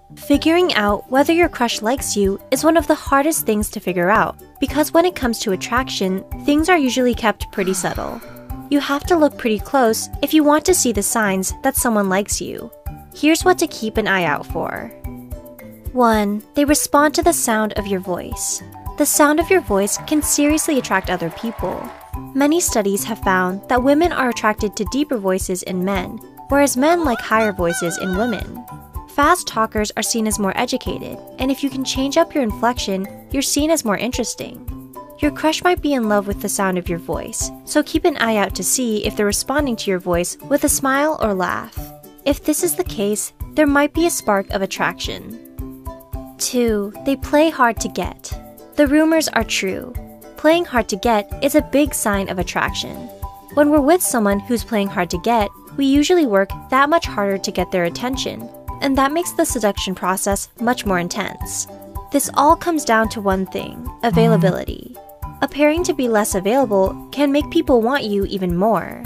Figuring out whether your crush likes you is one of the hardest things to figure out, because when it comes to attraction, things are usually kept pretty subtle. You have to look pretty close if you want to see the signs that someone likes you. Here's what to keep an eye out for. 1. They respond to the sound of your voice. The sound of your voice can seriously attract other people. Many studies have found that women are attracted to deeper voices in men, whereas men like higher voices in women. Fast talkers are seen as more educated, and if you can change up your inflection, you're seen as more interesting. Your crush might be in love with the sound of your voice, so keep an eye out to see if they're responding to your voice with a smile or laugh. If this is the case, there might be a spark of attraction. 2. They play hard to get. The rumors are true. Playing hard to get is a big sign of attraction. When we're with someone who's playing hard to get, we usually work that much harder to get their attention, and that makes the seduction process much more intense. This all comes down to one thing: availability. Appearing to be less available can make people want you even more.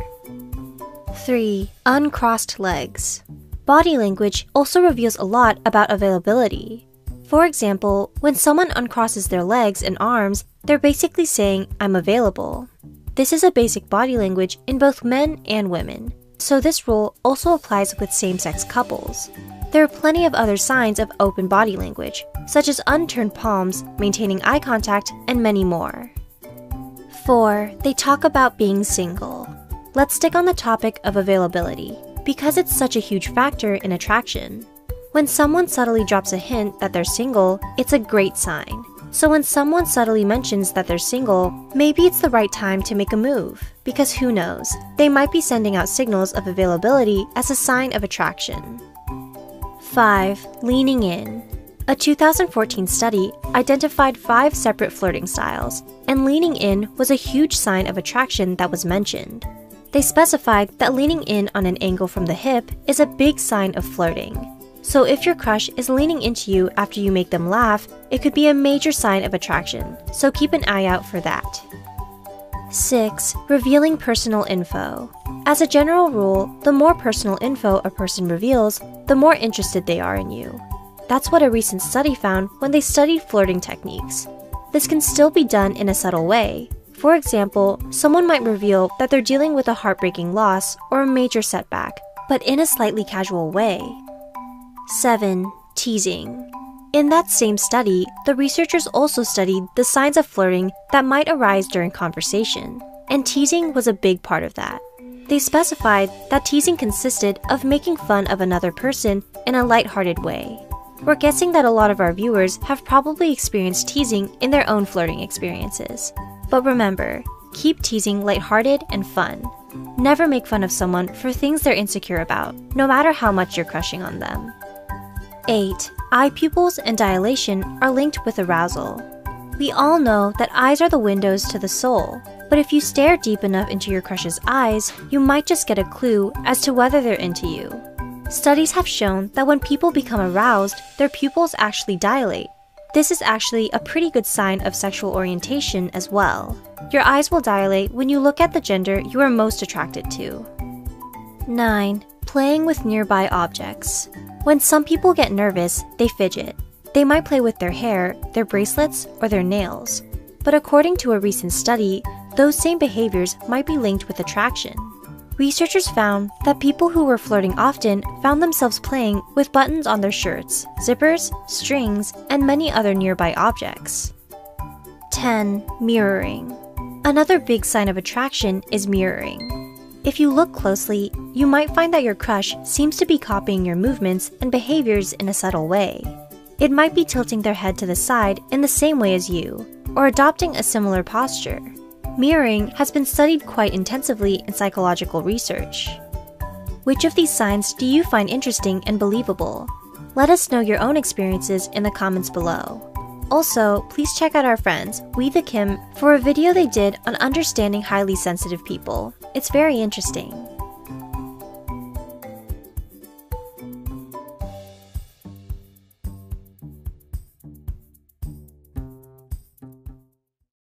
3. Uncrossed legs. Body language also reveals a lot about availability. For example, when someone uncrosses their legs and arms, they're basically saying, "I'm available." This is a basic body language in both men and women, so this rule also applies with same-sex couples. There are plenty of other signs of open body language, such as unturned palms, maintaining eye contact, and many more. 4. They talk about being single. Let's stick on the topic of availability, because it's such a huge factor in attraction. When someone subtly drops a hint that they're single, it's a great sign. So when someone subtly mentions that they're single, maybe it's the right time to make a move, because who knows, they might be sending out signals of availability as a sign of attraction. 5. Leaning in. A 2014 study identified 5 separate flirting styles, and leaning in was a huge sign of attraction that was mentioned. They specified that leaning in on an angle from the hip is a big sign of flirting. So if your crush is leaning into you after you make them laugh, it could be a major sign of attraction, so keep an eye out for that. 6. Revealing personal info. As a general rule, the more personal info a person reveals, the more interested they are in you. That's what a recent study found when they studied flirting techniques. This can still be done in a subtle way. For example, someone might reveal that they're dealing with a heartbreaking loss or a major setback, but in a slightly casual way. 7. Teasing. In that same study, the researchers also studied the signs of flirting that might arise during conversation, and teasing was a big part of that. They specified that teasing consisted of making fun of another person in a lighthearted way. We're guessing that a lot of our viewers have probably experienced teasing in their own flirting experiences. But remember, keep teasing lighthearted and fun. Never make fun of someone for things they're insecure about, no matter how much you're crushing on them. 8. Eye pupils and dilation are linked with arousal. We all know that eyes are the windows to the soul, but if you stare deep enough into your crush's eyes, you might just get a clue as to whether they're into you. Studies have shown that when people become aroused, their pupils actually dilate. This is actually a pretty good sign of sexual orientation as well. Your eyes will dilate when you look at the gender you are most attracted to. 9. Playing with nearby objects. When some people get nervous, they fidget. They might play with their hair, their bracelets, or their nails. But according to a recent study, those same behaviors might be linked with attraction. Researchers found that people who were flirting often found themselves playing with buttons on their shirts, zippers, strings, and many other nearby objects. 10. Mirroring. Another big sign of attraction is mirroring. If you look closely, you might find that your crush seems to be copying your movements and behaviors in a subtle way. It might be tilting their head to the side in the same way as you, or adopting a similar posture. Mirroring has been studied quite intensively in psychological research. Which of these signs do you find interesting and believable? Let us know your own experiences in the comments below. Also, please check out our friends, We the Kim, for a video they did on understanding highly sensitive people. It's very interesting.